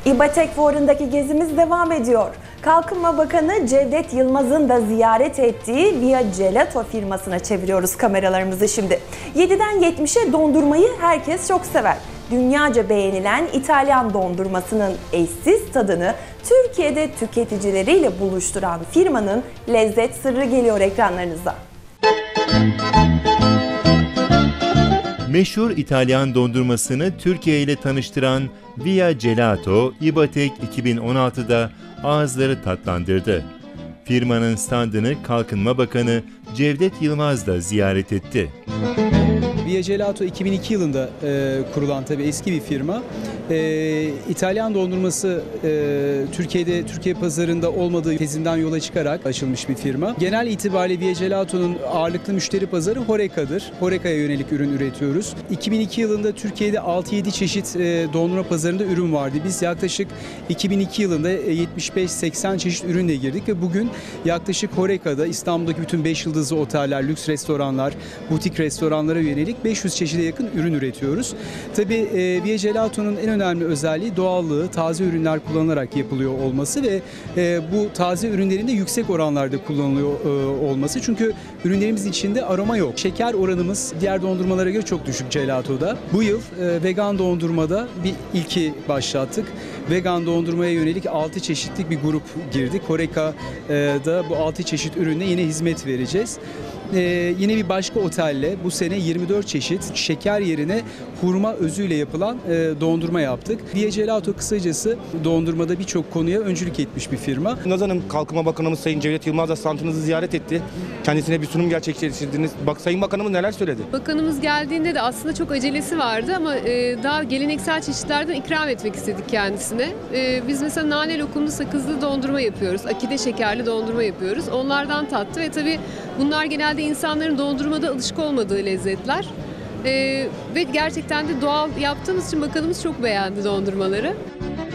İBATEK Fuarı'ndaki gezimiz devam ediyor. Kalkınma Bakanı Cevdet Yılmaz'ın da ziyaret ettiği Via Gelato firmasına çeviriyoruz kameralarımızı şimdi. 7'den 70'e dondurmayı herkes çok sever. Dünyaca beğenilen İtalyan dondurmasının eşsiz tadını Türkiye'de tüketicileriyle buluşturan firmanın lezzet sırrı geliyor ekranlarınıza. Meşhur İtalyan dondurmasını Türkiye ile tanıştıran Via Gelato, İBATEK 2016'da ağızları tatlandırdı. Firmanın standını Kalkınma Bakanı Cevdet Yılmaz da ziyaret etti. Via Gelato 2002 yılında kurulan tabii eski bir firma. İtalyan dondurması Türkiye pazarında olmadığı tezinden yola çıkarak açılmış bir firma. Genel itibariyle Via Gelato'nun ağırlıklı müşteri pazarı HoReCa'dır. HoReCa'ya yönelik ürün üretiyoruz. 2002 yılında Türkiye'de 6-7 çeşit dondurma pazarında ürün vardı. Biz yaklaşık 2002 yılında 75-80 çeşit ürünle girdik ve bugün yaklaşık HoReCa'da İstanbul'daki bütün 5 yıldızlı oteller, lüks restoranlar, butik restoranlara yönelik 500 çeşide yakın ürün üretiyoruz. Tabii Via Gelato'nun en önemli özelliği doğallığı, taze ürünler kullanılarak yapılıyor olması ve bu taze ürünlerin de yüksek oranlarda kullanılıyor olması. Çünkü ürünlerimizin içinde aroma yok. Şeker oranımız diğer dondurmalara göre çok düşük gelatoda. Bu yıl vegan dondurmada bir ilki başlattık. Vegan dondurmaya yönelik 6 çeşitlik bir grup girdik. HoReCa'da bu 6 çeşit ürünle yine hizmet vereceğiz. Yine bir başka otelle bu sene 24 çeşit şeker yerine hurma özüyle yapılan dondurma yaptık. Via Gelato kısacası dondurmada birçok konuya öncülük etmiş bir firma. Naz Hanım, Kalkınma Bakanımız Sayın Cevdet Yılmaz da standınızı ziyaret etti. Kendisine bir sunum gerçekleştirdiniz. Sayın Bakanımız neler söyledi? Bakanımız geldiğinde de aslında çok acelesi vardı ama daha geleneksel çeşitlerden ikram etmek istedik kendisine. Biz mesela nane lokumlu sakızlı dondurma yapıyoruz. Akide şekerli dondurma yapıyoruz. Onlardan tattı ve tabii bunlar genelde insanların dondurmada alışık olmadığı lezzetler. Ve gerçekten de doğal yaptığımız için bakanımız çok beğendi dondurmaları.